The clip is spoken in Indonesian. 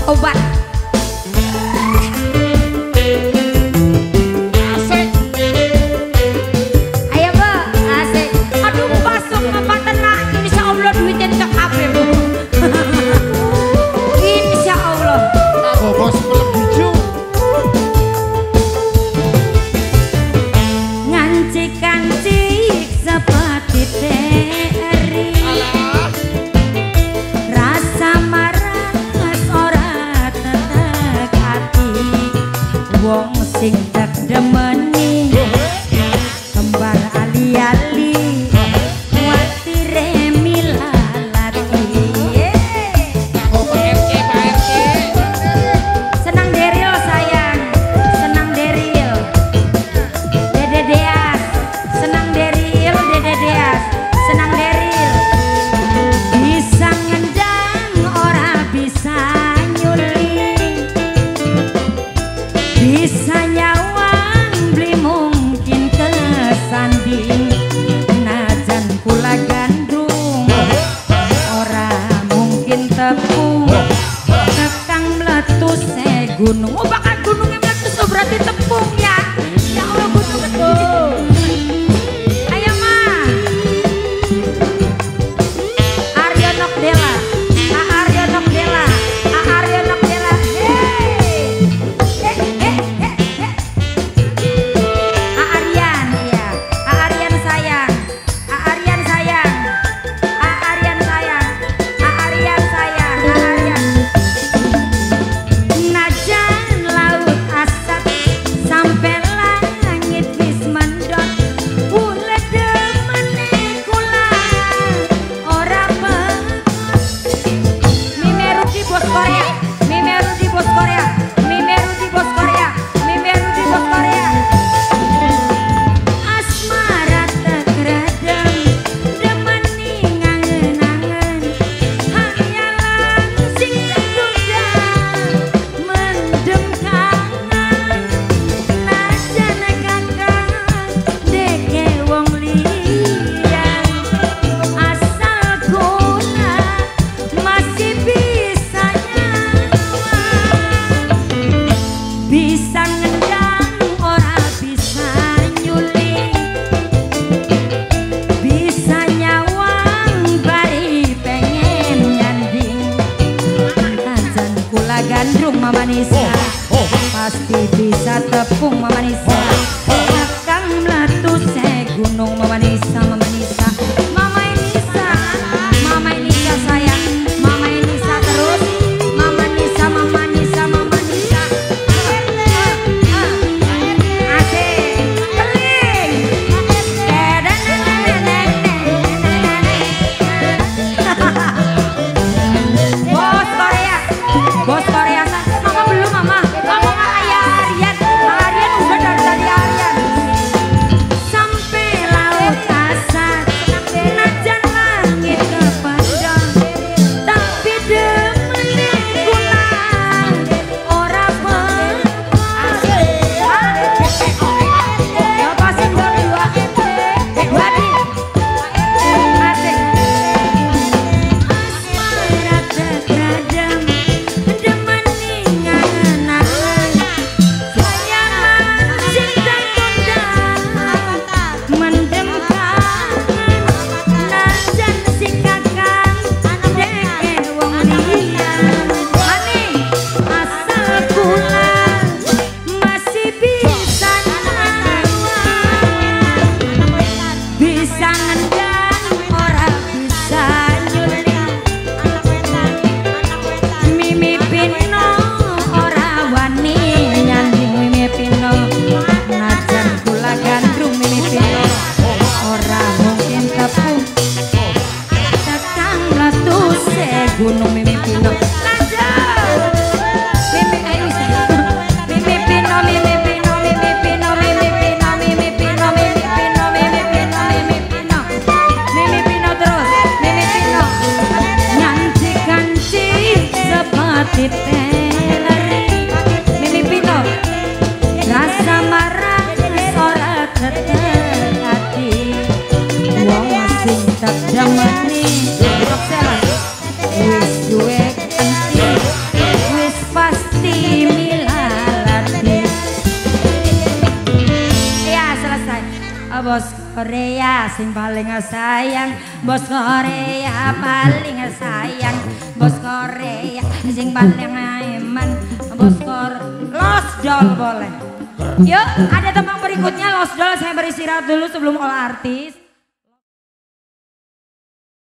obat. Asik. Ayo Bu, asik. Aduh masuk apa tenang. Insya Allah duitnya entek kabeh Bu. Insya Allah. Oh, bos melebuju. Ngancik-ngancik seperti teri. Alah. Rasa marah ora tetek hati. Wong sing tak demeni kembar ali-ali kuatire milalati. Oh, Pak RT, Pak RT. Senang Deril sayang, senang Deril. Dede Deas, senang Deril, Dede Deas, senang Deril. Bisa ngendang ora bisa nyuling, bisa nyawang beli mungkin kesanding. Najan kula gandrung ora mungkin tepung. Tekang meletus gunung. Oh bakal gunungnya meletus oh berarti tepung ya. Ya Allah gunung gede. Ayo mah. Aryo Nokdela. Aryo Nokdela. Aryo Nokdela. Aryan iya. Aryan sayang. Aryan sayang. Aryan sayang. Aryan sayang. Aryan. Najan laut asap sampai langit wis mendot. Ula demene kula ora Mimeru di bos Korea. Mimeru di bos Korea. Mimeru di bos Korea. Mimeru di bos Korea. Asmara tegradem demeni ngangen-angen. Hayalan sing tertunda mendem kangen. Najan kakang deke wong liyan. Asal kula masih bisa nyawang. Bisa ngendang ora bisa nyuling. Bisa nyawang bari pengen nyanding. Najan kula gandrung Mama Nisa. Pasti bisa tepung Mama Nisa. Kakang meletus gunung Mama Nisa. Mama Nisa. Mama Nisa. Mama Nisa sayang. Mama Nisa terus. Mama Nisa. Mama Nisa. Mama Nisa. Asik. Keling. Bos Korea. Bos Korea. Mama belum Mama. Mama nggak kayak Aryan. Aryan udah dari tadi Aryan. Sampai laut asat. Najan langit kepandang. Tapi demene kula ora pepas. Ya pasti berdua. Wadi. Asik. Asmara tegradem demeni ngangen-angen. Hayalan sing tertunda mendem kangen. Najan si kakang deke wong liyan. Ani asal kula masih bisa nyawang. Bisa ngendang ora bisa nyuling. Mimi Pino ora wani nyanding Mimi Pino. Najan kula gandrung Mimi Pino ora mungkin tepung. Kakang meletus gunung Mimi Pino. Lanjut. Mimi Mimi Pino, Mimi Pino, Mimi Pino, Mimi Pino, Mimi Pino, Mimi Pino, Mimi Pino, Mimi Pino. Mimi Pino terus, Mimi Pino. Ngancik-ngancik seperti teleri. Mimi Pino. Rasa marah ora tetek hati. Wong sing tak demeni. Wis duwe kanthi. Wis bos Korea sing paling sayang, bos Korea paling sayang, bos Korea sing paling eman, bos Los Dol boleh. Yuk ada teman berikutnya Los Dol, saya beristirahat dulu sebelum all artis.